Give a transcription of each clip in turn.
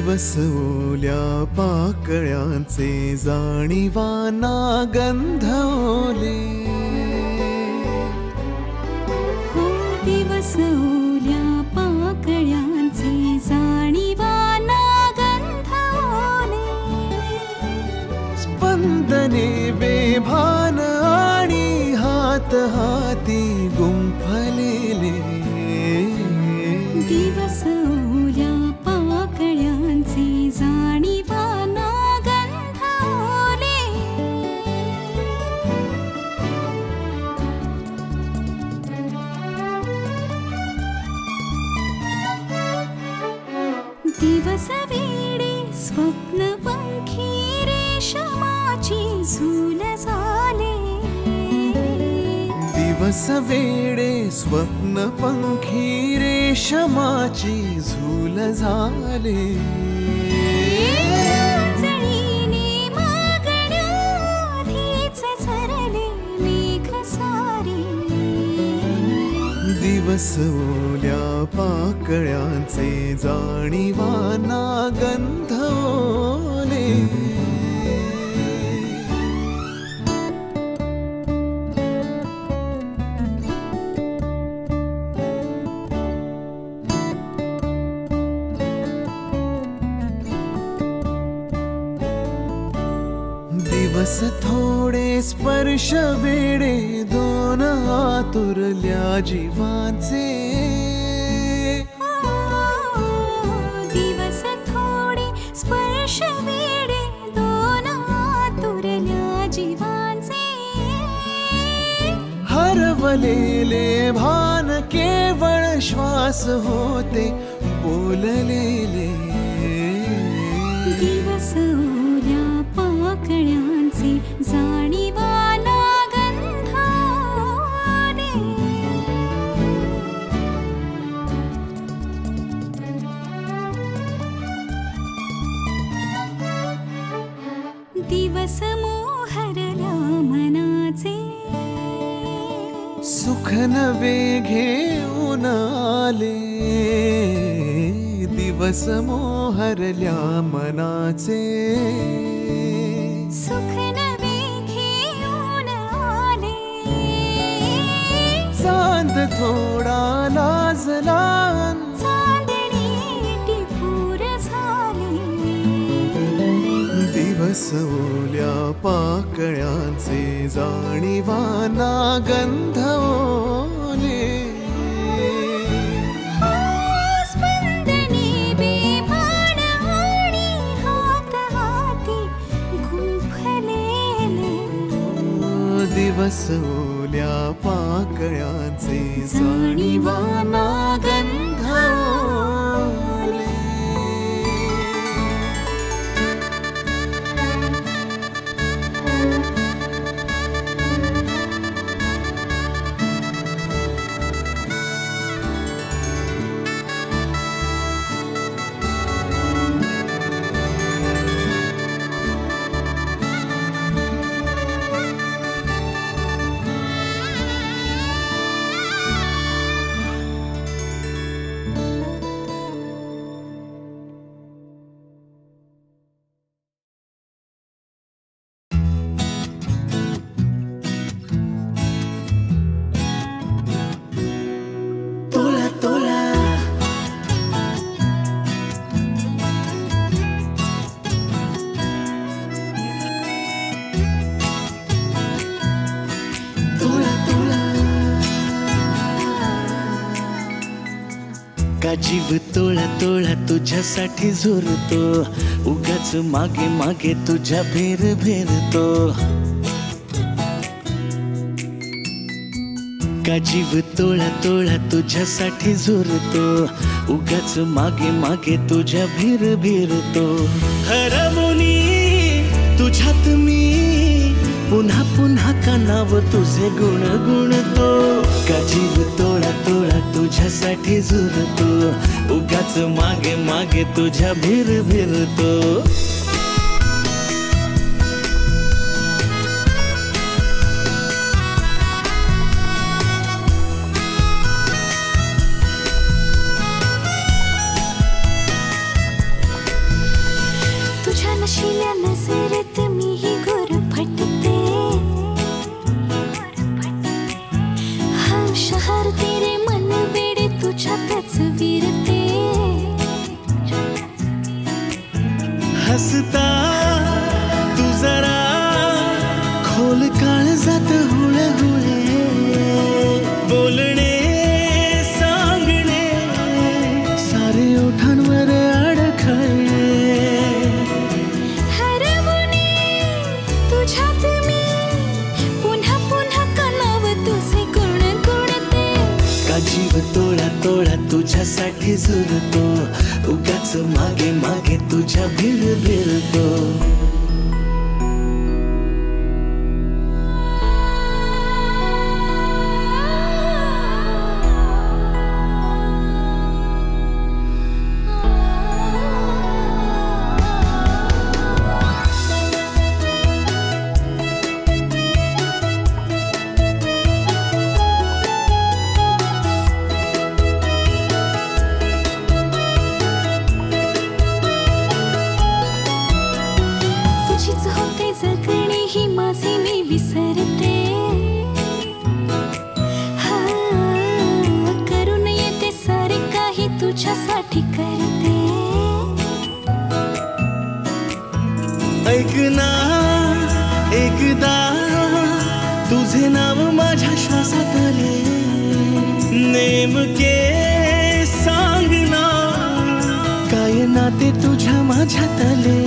दिवस ओल्या पाकळ्यांचे जाणीवाना गंधवले, हो दिवस ओल्या पाकळ्यांचे जाणीवाना गंधवले, स्पंदने बेभान आणि हात हाती गुंफलेले, दिवस ओल्या पाकळ्यांचे जाणीवाना गंधवले, दिवस वेडे स्वप्न पंखी रेशमाची झूल झाले, दिवस वेडे स्वप्न पंखी रेशमाची झूल झाले, जळीने मागण्याआधीच झरले मेघ सारे, दिवस ओल्या पाकळ्यांचे जाणीवाना गंधवले, दिवस थोडे स्पर्श वेडे दोन आतुरल्या जीवांचे, दिवस थोडे स्पर्श वेडे दोन आतुरल्या जीवांचे, हरवलेले भान केवळ श्वास होते बोललेले, दिवस ओल्या पाकळ्यांचे जाणीवाना गंधवले, दिवस मोहरल्या मनाचे, सुख नवे घेऊन आले, दिवस मोहरल्या मनाचे, सुख नवे घेऊन आले, चांद थोडा लाजला, चांदणे टिपूर झाले, दिवस ओल्या पाकळ्यांचे जाणीवाना गंधवले, स्पंदने बेभान आणि हात हाती गुंफलेले, दिवस ओल्या पाकळ्यांचे जाणीवाना गंधवले. का जीव तोळा तोळा तुझ्यासाठी झुरतो, उगाच मागे मागे तुझ्या भेर भेरतो, का जीव तोळा तोळा तुझ्यासाठी झुरतो, उगाच मागे मागे तुझ्या भेर भेरतो, हरवूनी तुझ्यात मी पुन्हा पुन्हा कानाव तुझे गुण गुणतो, का जीव तोळा तोळा तुझ्यासाठी झुरतो, उगाच मागे मागे तुझ्या भेर भेरतो. तोळा तोळा तुझ्यासाठी झुरतो, उगाच मागे मागे तुझ्या भिर भिरतो. तुझ्यासाठी करते. ऐक ना एकदा तुझे नाव माझ्या श्वासात आले, नेमके सांग ना काय नाते तुझ्या माझ्यात आले.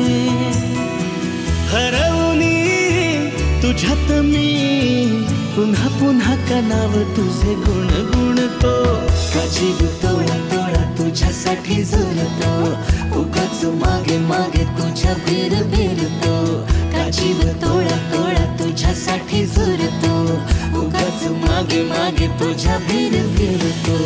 हरवली तुझ्यात मी पुन्हा पुन्हा का नाव तुझे गुण गुणतो. का जीव तोळा तोळा तुझ्यासाठी झुरतो, उगाच मागे मागे तुझ्या भिर भिरतो. का जीव तोळा तोळा तुझ्यासाठी झुरतो, उगाच मागे मागे तुझ्या भिर भिरतो.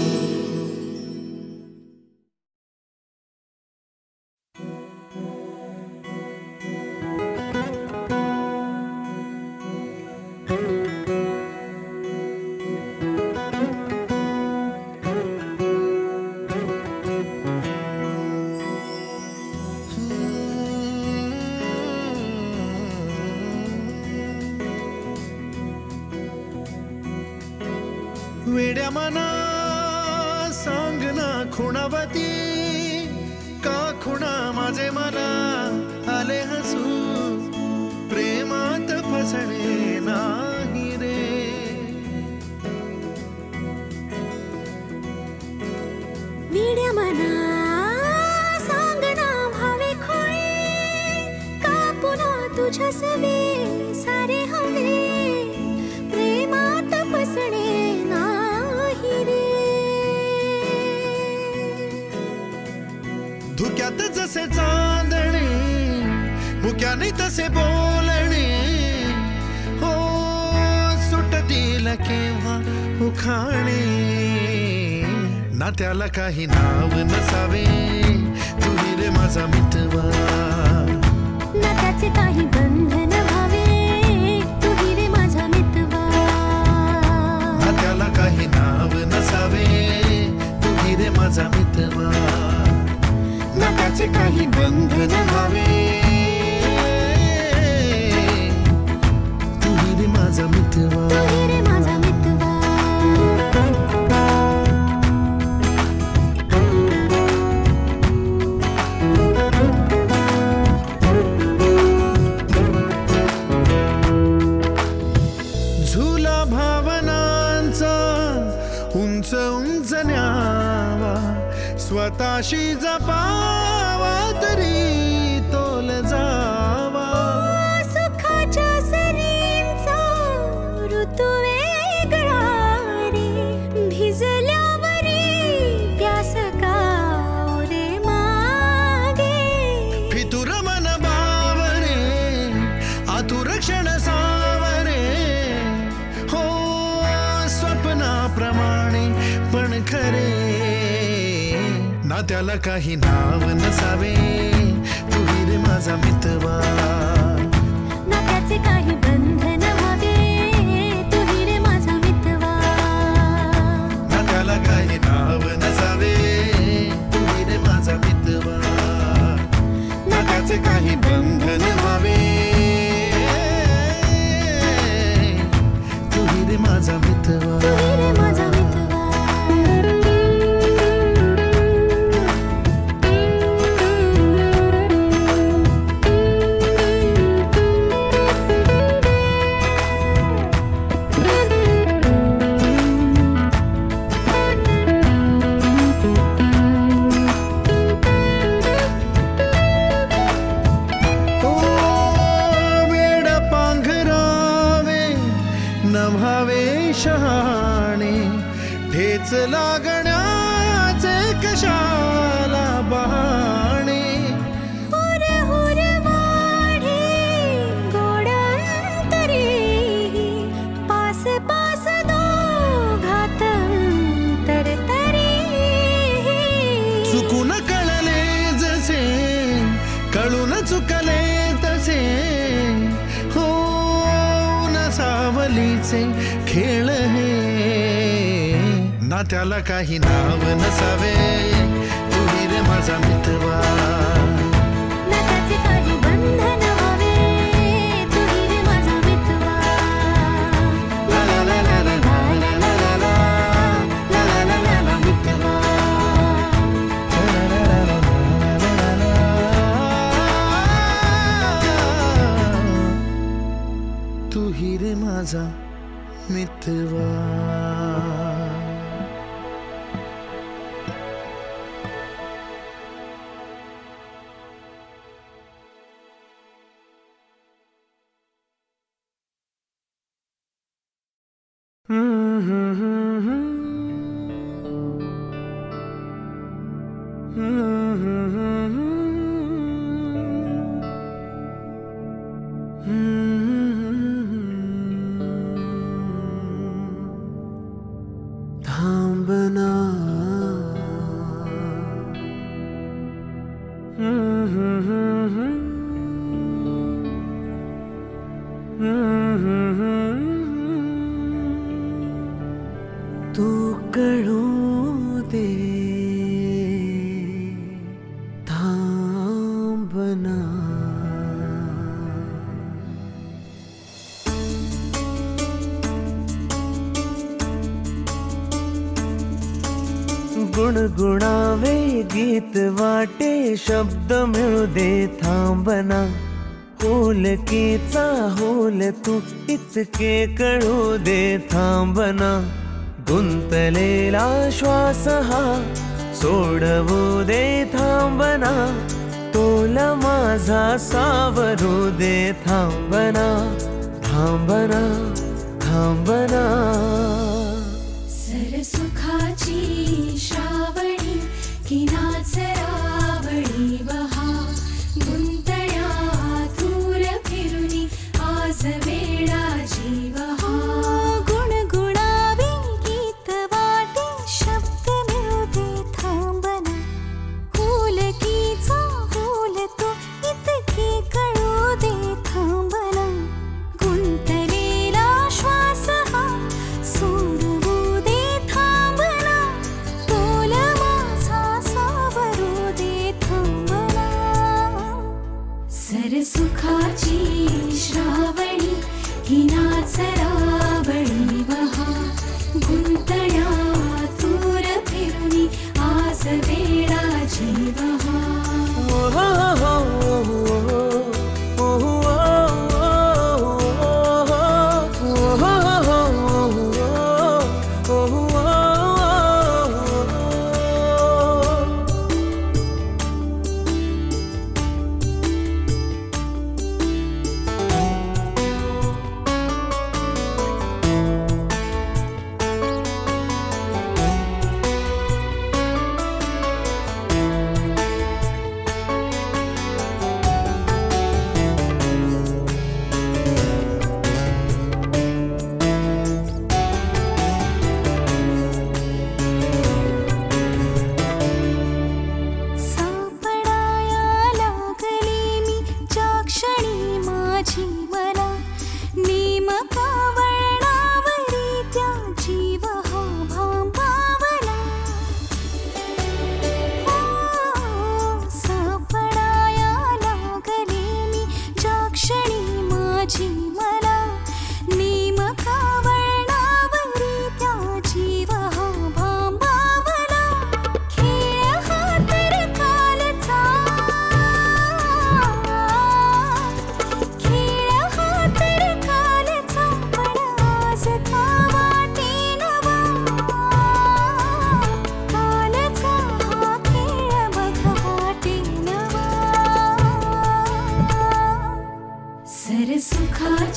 वेड्या मना सांग ना खुणावती, का खुणा माझे मना आले हसू. प्रेमात फसणे नाही रे. वेड्या मना सांग ना भावे खोळे, का पुन्हा तुझ्या सवे सारे हवे. प्रेमात फसणे धुक्यात जसे चांदणे, मुक्याने तसे बोलणे. हो सुटतील केव्हा उखाणे, नात्याला काही नाव नसावे. तुही रे माझा मितवा, नात्याचे काही बंधन व्हावे. तुही रे माझा मितवा, नात्याला काही नाव नसावे. तुही रे माझा मितवा, नात्याचे काही बंधन व्हावे. तुही रे माझा मितवा, तुही रे माझा मितवा. झुला भावनांचा उंच उंच न्यावा, स्वतःशी जपावा तरी तोल जावा. सुखाच्या सरींचा ऋतू वेगळा रे, भिजल्यावरी प्यास का रे मागे. फितुर मन बावरे, आतुर क्षण सावरे. हो स्वप्नाप्रमाणे पण खरे, नात्याला काही नाव नसावे. तुही रे माझा मितवा, नात्याचे काही बंधन व्हावे. तुही रे माझा मितवा, नात्याला काही नाव नसावे. तुही रे माझा मितवा, नात्याचे काही बंधन व्हावे. तुही रे माझा मितवा, तुही रे माझा मितवा. हीच लागण्याचे कशाला बहाणे हुर हुर वाढे गोडांतरी पास पास दोघात तरतरी चुकून कळले जसे कळून चुकले तसे हो न सावलीचे खेळ हे ना त्याला काही नाव नसावे तू रे माझा मितवा ना त्याचे काही बंधन व्हावे तू रे माझा मितवा ला ला ला ला ला ला ला ला ला ला ला ला ला ला मितवा तू रे माझा मितवा थांबना तू कळू दे थांबना गुणगुणावे गीत वाटे शब्द मिळू दे थांबना होलकीचा होल तू इतके कळू दे थांबना गुंतलेला श्वास हा सोडवू दे थांबना तोला माझा सावरू दे थांबना थांबना थांबना सरसुखाची श्रावणी की नाचरावळी बहा गुंतया दूर फिरुनी आज वेळाची बहा गुणगुणावे गीत वाटे शब्द मिळू दे थांबना होलकीचा होल तो इतके कळू दे थांबना गुंतलेला श्वास हा सोडवू दे थांबना तोला माझा सावरू दे थांबना सरसुखाची श्रावणी ही नाचरावळी बहा गुंतया दूर फिरुनी आज वेळाची बहा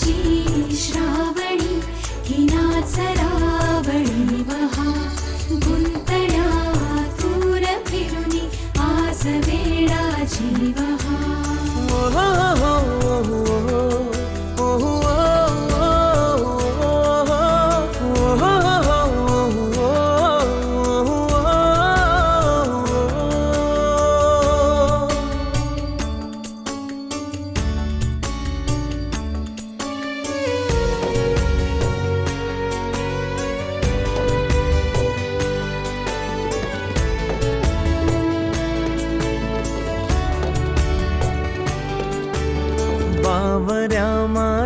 सरसुखाची श्रावणी की नाचरावळी बहा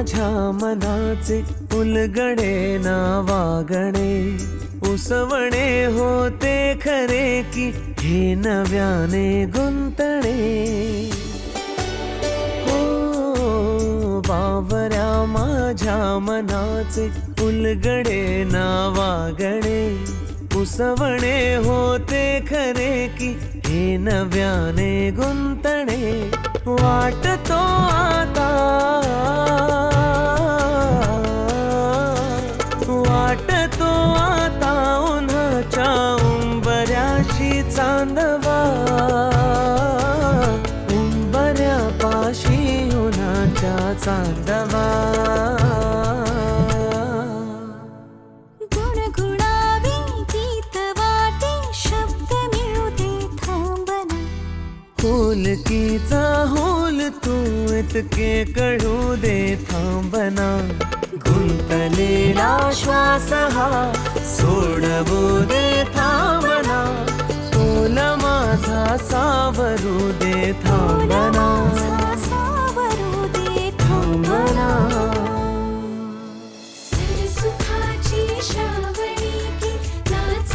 माझ्या मनाचे उलगडे ना वागणे उसवणे होते खरे की हे नव्याने गुंतणे हो बावऱ्या माझ्या मनाचे उलगडे ना वागणे उसवणे होते खरे की हे नव्याने गुंतणे वाटतो आता वाटतो आता उन्हाच्या उंबऱ्याशी चांदवा उंबऱ्यापाशी उन्हाच्या चांदवा होलकीचा होल तू इतके कळू दे थांबना गुंतलेला श्वास हा सोडवू दे थांबना तोल माझा सावरू दे थांबना थांबना सुखाची श्रावणी की नाच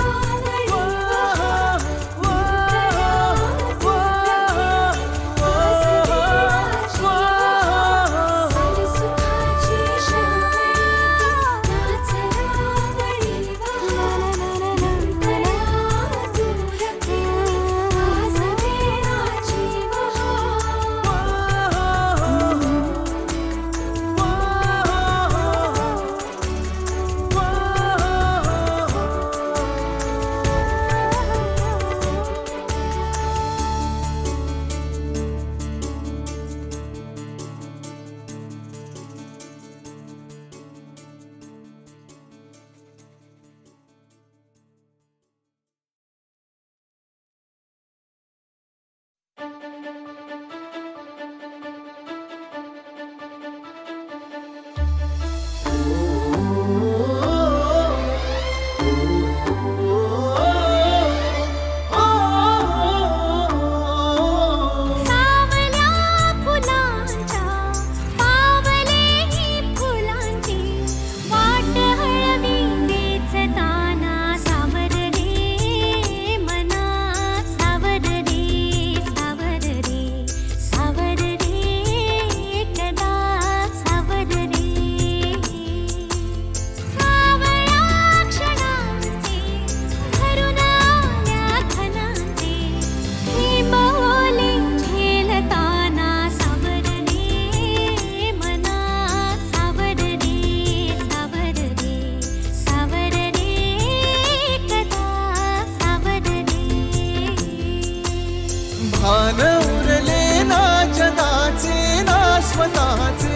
भान उरले ना जगाचे ना स्वतःचे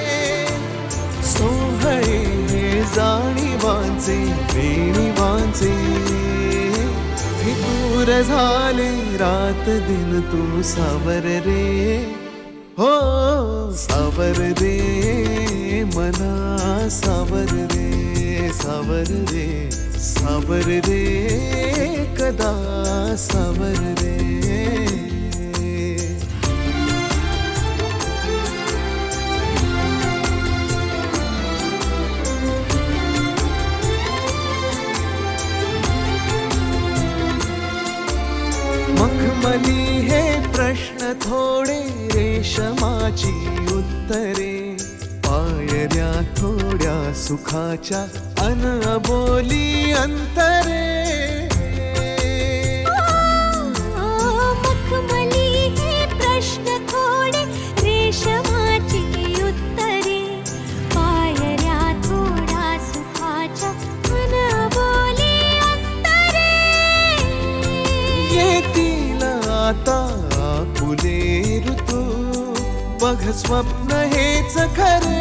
सोहळे जाणीवांचे बेणीवांचे दूर झाले रात दिन तू सावर रे हो सावर रे मना सावर रे सावर रे सावर रे कदा सावर रे मखमली हे प्रश्न थोडे रेशमाची उत्तरे पायऱ्या थोड्या सुखाच्या अनबोली अंतरे मखमली हे प्रश्न थोडे रेशमाची उत्तरे पायऱ्या थोड्या सुखाच्या अनबोली अंतरे येतील आता फुले ऋतू बघ स्वप्न हेच खरे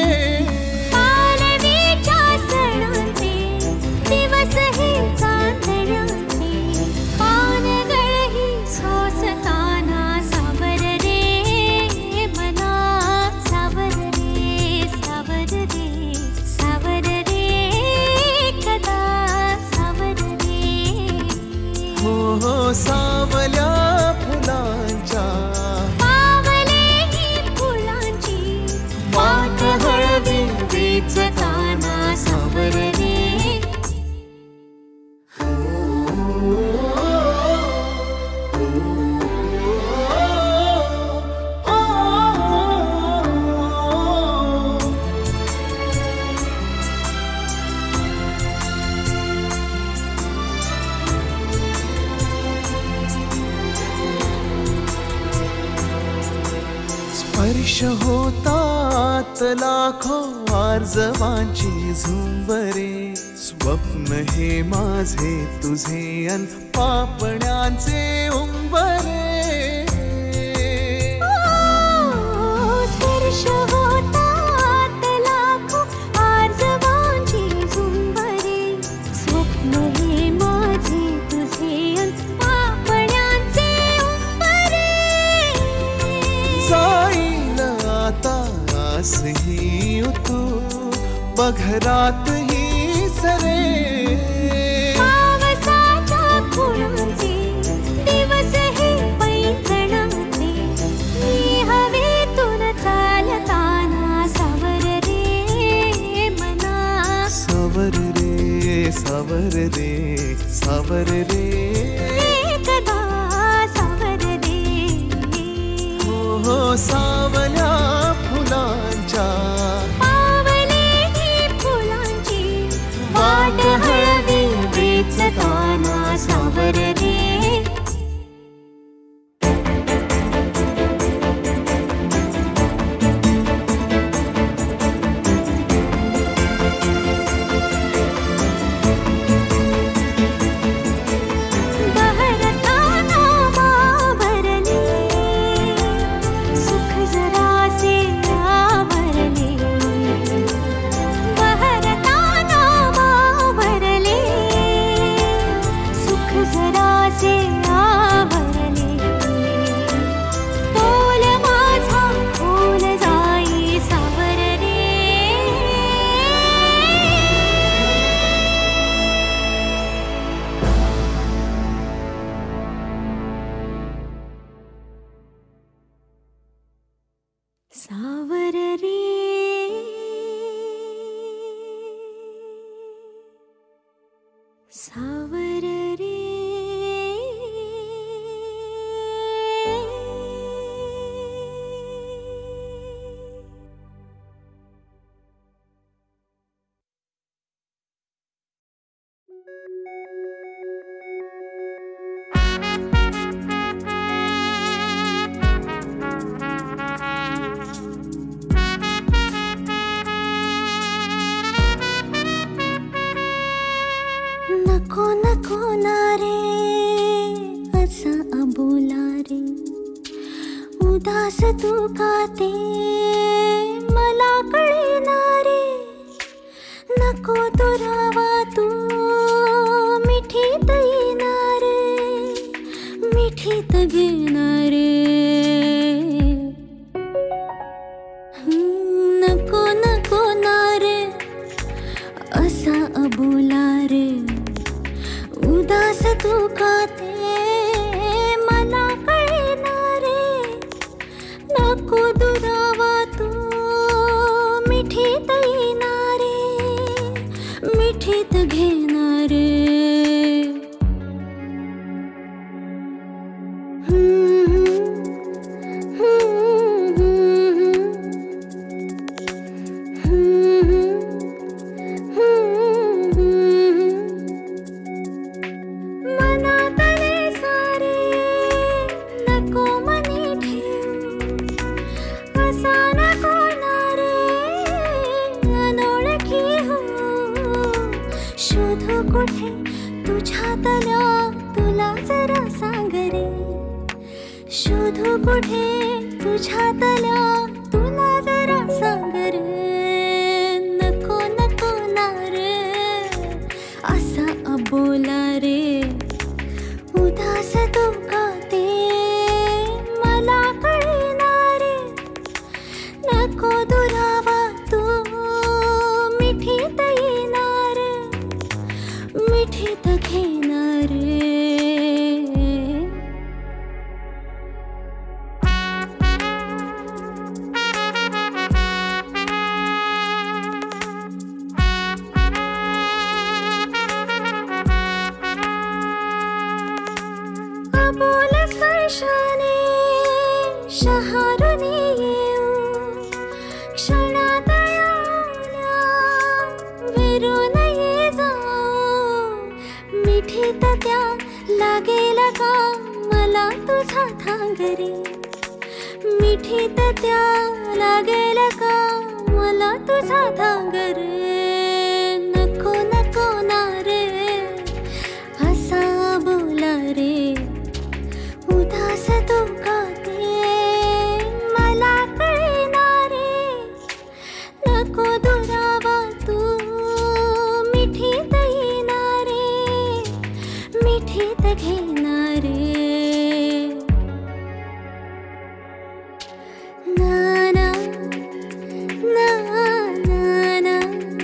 पालवीच्या सणाचे दिवस हे चांदण्याचे पानगळही सोसताना सावर रे मना सावर रे सावर रे सावर रे कदा सावर रे हो हो सावल्या फुलांच्या पावले ही फुलांची वाट स्पर्श होतात लाखो आर्जवांची झुंबरे, स्वप्न हे माझे तुझे अन पापण्यांचे उंबरे. स्पर्श होतात लाखो आर्जवांची झुंबरे, स्वप्न हे माझे तुझे अन पापण्यांचे उंबरे. जाईल आता आसही तू बघरात ही सरे, पावसाच्या फुलांचे दिवस हे पैंजणाचे, मी हवेतून चालताना सावर रे मना. सावर रे सावर रे सावर रे, एकदा सावर रे. हो सावल्या फुलांच्या पावले ही फुलांची वाट हळवी वेचताना सावर रे. बहरताना बावरले, सुख जरासे आवरले. बहरताना बावरले, सुख जरासे आवरले. तोल माझा खोल जाई सावर रे. सावर रे सावर रे. नको नको ना रे असा अबोला रे, उदास तू का ते मला कळेना रे. नको दुरावा तू मिठीत येणार रे, मिठीत घेणार रे. नको नको ना रे असा अबोला रे, उदास तू का ते मला कळेना रे. नको दुरावा तू मिठीत येणार रे, मिठीत घेणार रे. मनातले सारे नको मनी ठेवू, असा नको ना रे अनोळखी होऊ. शोधू कुठे तुझ्यातल्या तुला जरा सांग रे, शोधू कुठे तुझ्यातल्या तुला जरा सांग रे. नको नको ना रे असा अबोला रे, उदास तू का ते मला कळेना रे. नको दुरावा तू मिठीत येणार रे, मिठीत घेणार रे. अबोल स्पर्शाने शहारून येऊ, क्षणात येऊल्या विरून ये जाऊ. मिठीत त्या लागेल का मला तुझा थांग रे, मिठीत त्या लागेल का मला तुझा धाग रे. नको नको ना रे असा बोला रे. उदास तू का ते मला कळेना रे. नको दुरावा तू मिठीत येणार रे. मिठीत घेणार रे. ना ना ना ना ना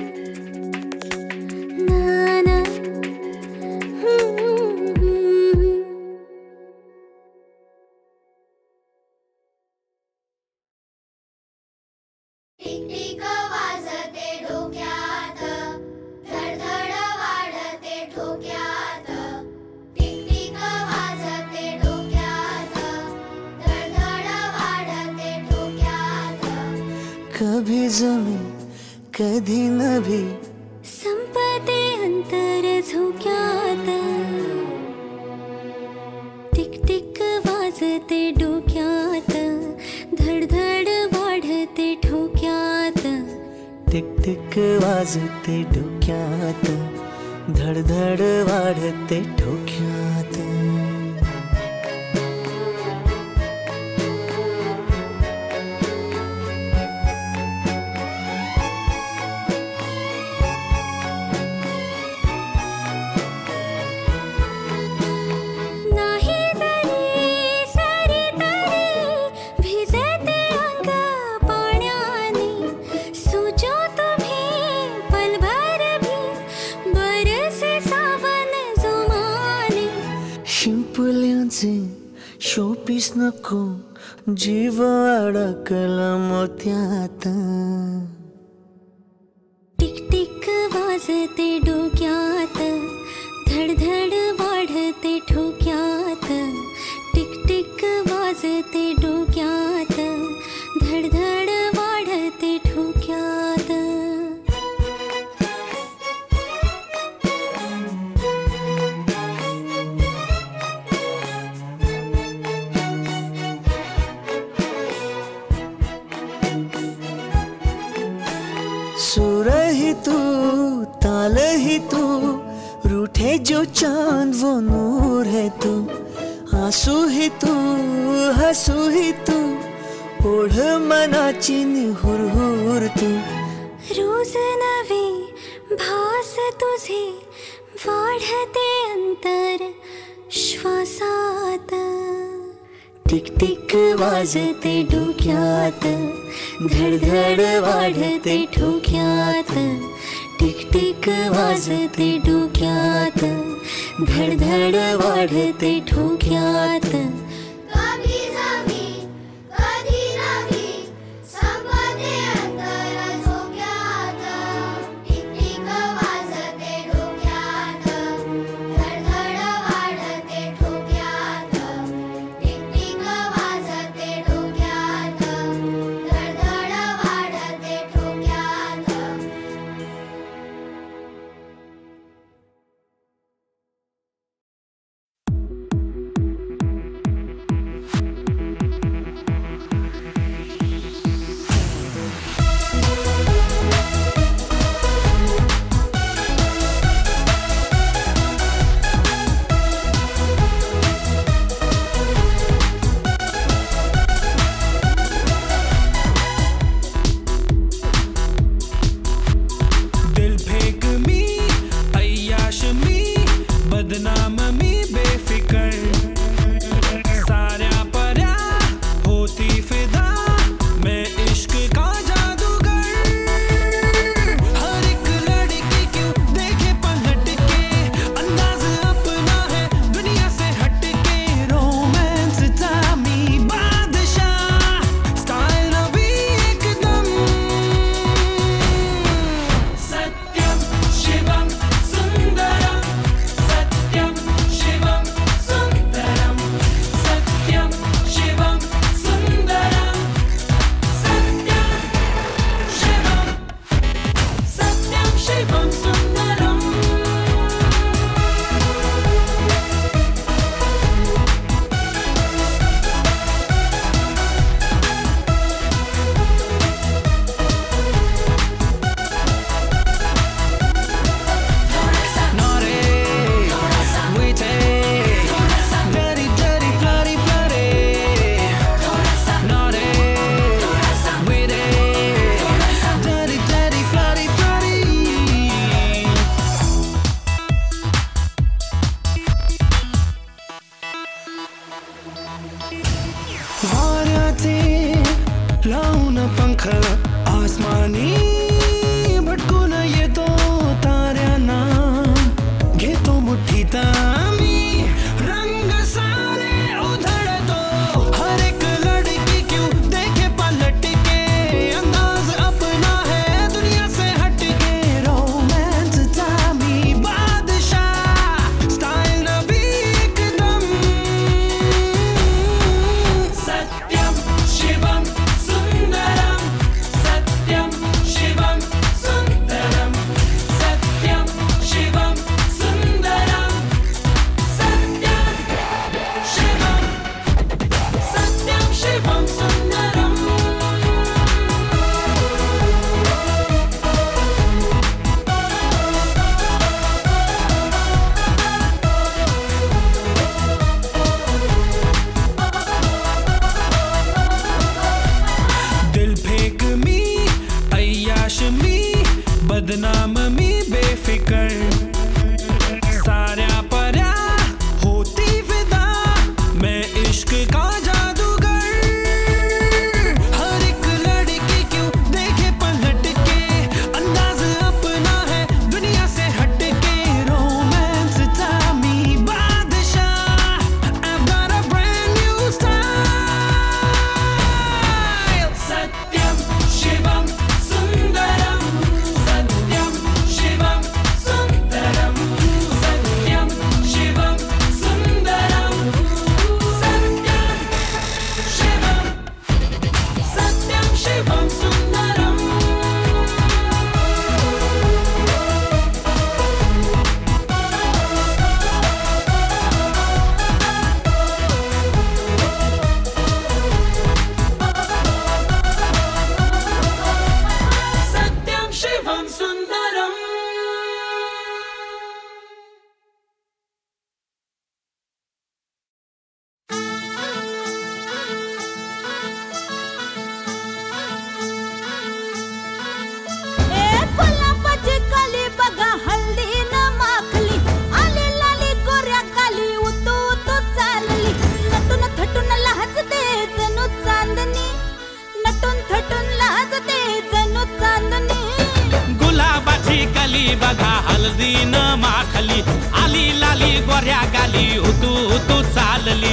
ना ना टिकटिक वाजते डोक्यात धडधड वाढते ठोक्यात. टिकटिक वाजते डोक्यात धडधड वाढते ठोक्यात. कभी जमी कधी नभी संपते अंतर झोक्यात. टिकटिक वाजते डोक्यात धडधड वाढते ठोक्यात. टिक वाजते डोक्यात धडधड वाढते ठोक्यात. नाही जरी सरी तरी भिजते अंग पाण्याने. सुजो तुम्ही पलभर भी बरसे सावन जुमाने. शिंपल्यांचे शोपीस नको जीव अडकला मोत्यात. टिकटिक वाजते डोक्यात धडधड वाढते ठोक्यात. टिकटिक वाजते डोक्यात धडधड वाढते ठोक्यात. सुर ही तू ताल ही तू रूठे जो चांद वो नूर है तू. आंसू ही तू हसू ही तू ओढ मनाची निहुरहुर तू. रोज नवे भास तुझे वाढते अंतर श्वासात. टिकटिक वाजते डोक्यात धडधड वाढते ठोक्यात. टिकटिक वाजते डोक्यात धडधड वाढते ठोक्यात. हलदी न माखली आली लाली गोऱ्या गाली उतू उतू चालली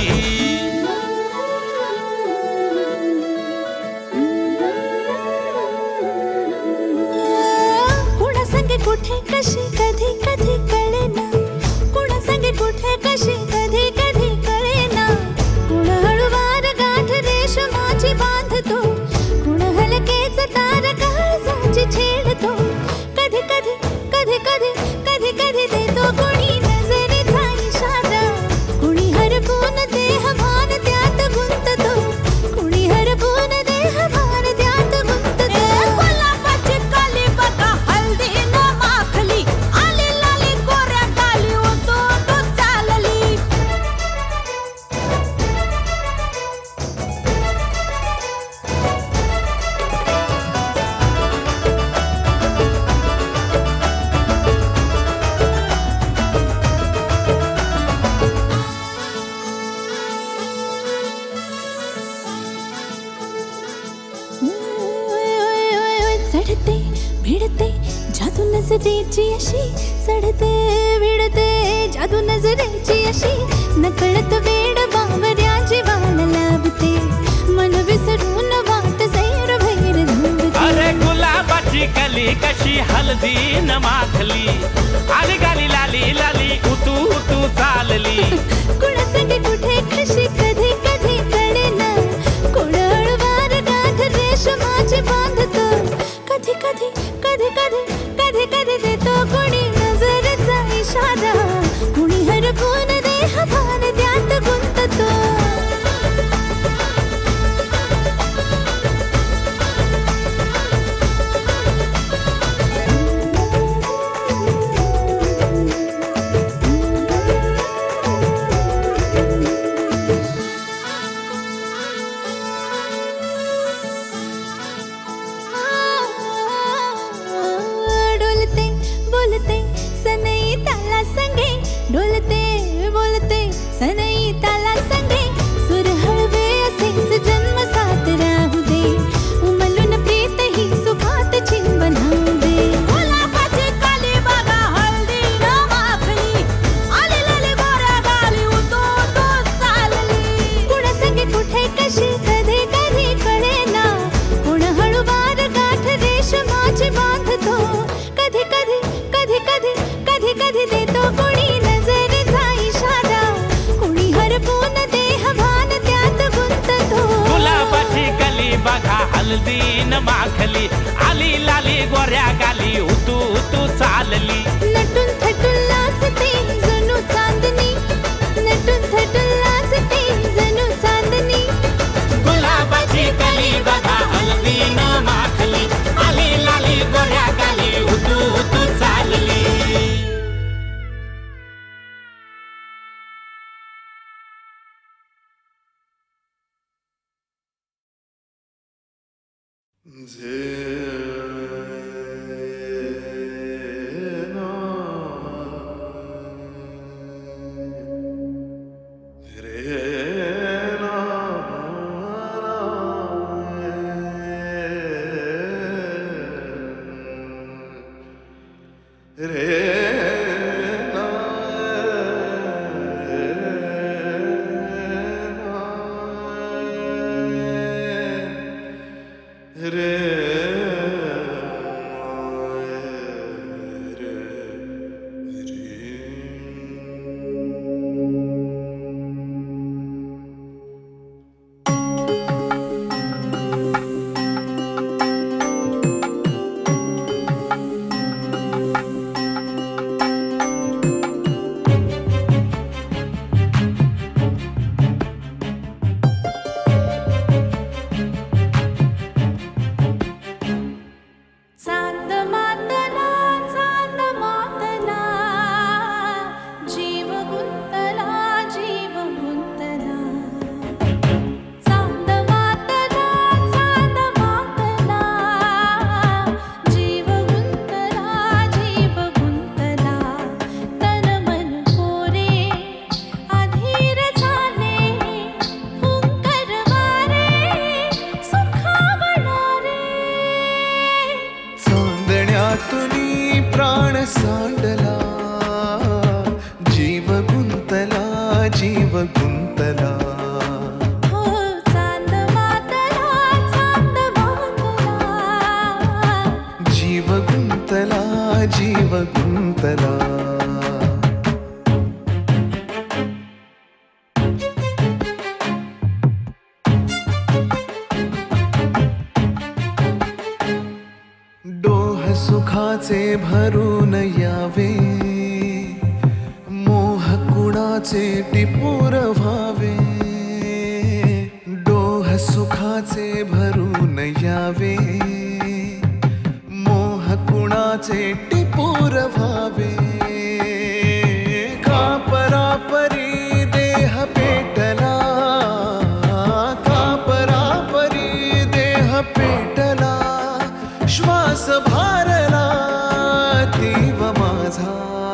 कुणा संगे कुठे कशी कधी कधी कळेना कुणा संगे कुठे कशी कधी कधी कळेना कुण हळूवार गाठ रेशमाची बांधतो कुण हलकेच तार काळजाची छेडतो कधी कधी कधी कधी कधी कधी देतो कुणी नजरेचा इशारा कुणी हरपून देह भान त्यात गुंततो कुणी हरपून देह भान त्यात गुंततो गुलाबाची काली बघा हल्दी न माखली आली लाली गोऱ्या गाली उतू उतू चालली चढते भिडते जादू नजरेची अशी चढते भिडते जादू नजरेची अशी नकळत वेड बावऱ्याची वाण लावते मन विसरून वाट सैर भैर धुंदते अरे गुलाबाची कली कशी हलदी न माखली आली गाली लाली लाली उतू उतू चालली कुणा संगे कुठे कशी कधी कधी कळेना कोण हळूवार गाठ रेशमाची बांधतो कधी कधी कधी कधी कधी कधी देतो कुणी नजरेचा इशारा कुणी हरपून देह भान त्यात गुंततो डोलते बोलते सनई ताला संगे डोलते बोलते सनई ताला संगे सुर हळवे असेच जन्म साथ राहू दे उमलून प्रीत ही सुखात चिंबन होऊ दे गुलाबाची काली बघा हळदी न माखली आली लाली गोऱ्या गाली उतू उतू चालली कुणा संगे कुठे कशी कधी कधी कळेना कुण हळूवार गाठ रेशमाची बांधतो कधी कधी कधी कधी कधी कधी देतो कुणी नजरेचा इशारा कुणी हरपून देह भान त्यात गुंततो गुलाबाची कली बघा हलदी न माखली आली लाली गोऱ्या गाली उतू उतू चालली नटून थटून लाजते जणू चांदणी नटून थटून लाजते जणू चांदणी गुलाबाची कली बघा हलदी न माखली आली लाली गोऱ्या गाली उतू उतू चालली सांडला गुंतला. डोह सुखाचे भरून यावे, मोह कुणाचे टिपूर व्हावे. डोह सुखाचे भरून यावे, मोह कुणाचे टिपूर व्हावे. का परापरी देह पेटला, का परापरी देह पेटला. श्वास भारला तीव माझा,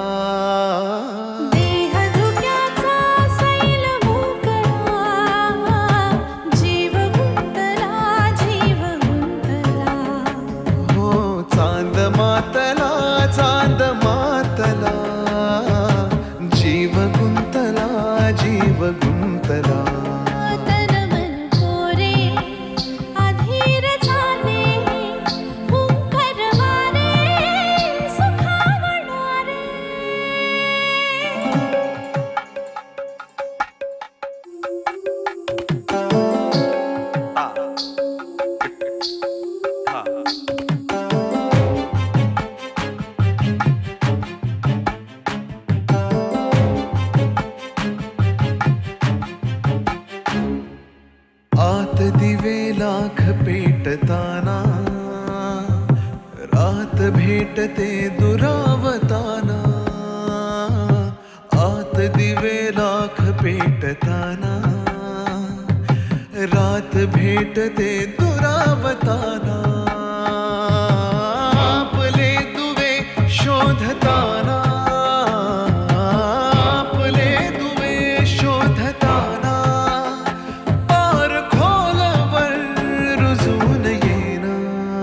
देह धुक्याचा सैल मोकळा, जीव गुंतला, जीव गुंतला. हो चांद मातला, चांद मातला, जीव गुंतला, जीव गुंतला. तन मन कोरे अधीर झाले, हुंकार वारे सुखावणारे. आत दिवे लाख पेटताना, रात भेटते दुरावताना. आत दिवे लाख पेटताना, रात भेटते दुरावताना. आपले दुवे शोधताना, आपले दुवे शोधताना. पार खोलवर रुजून येना,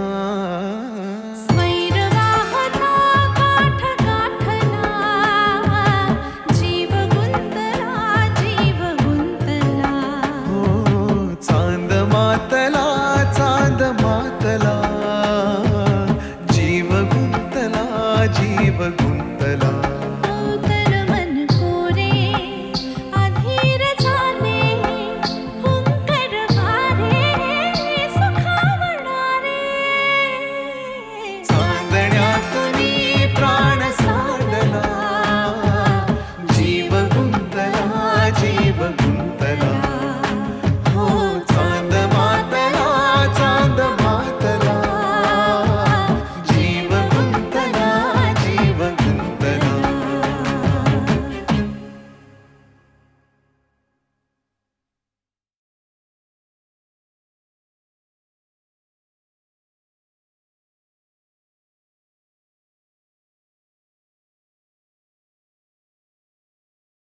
स्वैर वाहता काठ गाठला, जीव गुंतला, जीव गुंतला. हो चांद मातला, चांद मातला, जीव गुंतला, जीव गुंतला.